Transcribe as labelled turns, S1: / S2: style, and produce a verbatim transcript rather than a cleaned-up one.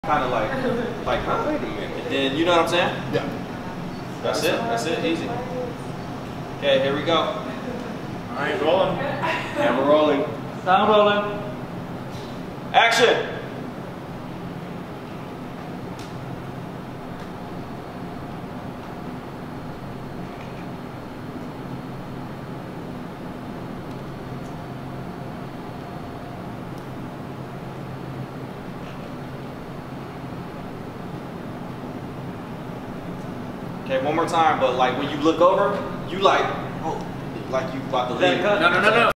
S1: Kind of like, like, huh, wait a minute. And then, you know what I'm saying?
S2: Yeah.
S1: That's it. That's it. Easy. Okay, here we go.
S2: All right, rolling.
S1: And we're rolling.
S3: Sound rolling.
S1: Action. Okay, one more time, but like when you look over, you like, oh, like you about to leave.
S3: No, no, no, no.